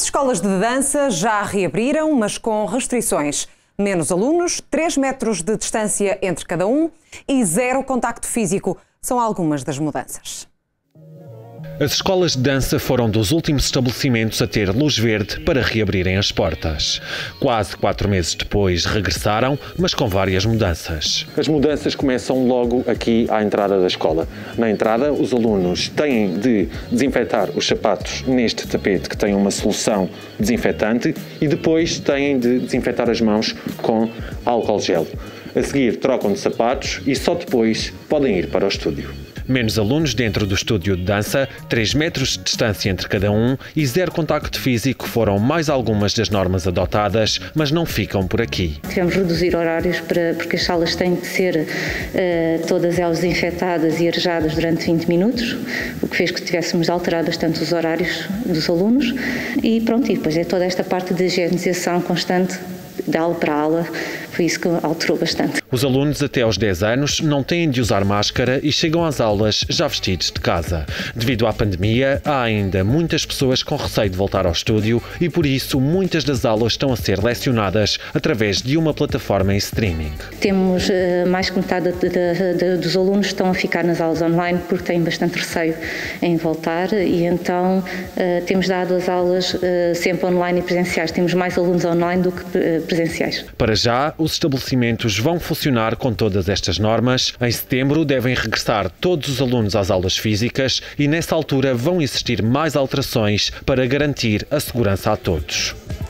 As escolas de dança já reabriram, mas com restrições. Menos alunos, 3 metros de distância entre cada um e 0 contacto físico. São algumas das mudanças. As escolas de dança foram dos últimos estabelecimentos a ter luz verde para reabrirem as portas. Quase 4 meses depois regressaram, mas com várias mudanças. As mudanças começam logo aqui à entrada da escola. Na entrada, os alunos têm de desinfetar os sapatos neste tapete que tem uma solução desinfetante e depois têm de desinfetar as mãos com álcool gel. A seguir, trocam de sapatos e só depois podem ir para o estúdio. Menos alunos dentro do estúdio de dança, 3 metros de distância entre cada um e 0 contacto físico foram mais algumas das normas adotadas, mas não ficam por aqui. Tivemos de reduzir horários porque as salas têm de ser todas elas desinfetadas e arejadas durante 20 minutos, o que fez que tivéssemos de alterar bastante os horários dos alunos e pronto, e depois é toda esta parte de higienização constante de aula para aula, foi isso que alterou bastante. Os alunos até aos 10 anos não têm de usar máscara e chegam às aulas já vestidos de casa. Devido à pandemia, há ainda muitas pessoas com receio de voltar ao estúdio e por isso muitas das aulas estão a ser lecionadas através de uma plataforma em streaming. Temos mais que metade dos alunos estão a ficar nas aulas online porque têm bastante receio em voltar e então temos dado as aulas sempre online e presenciais. Temos mais alunos online do que presenciais. Para já, os estabelecimentos vão funcionar com todas estas normas. Em setembro devem regressar todos os alunos às aulas físicas e nessa altura vão existir mais alterações para garantir a segurança a todos.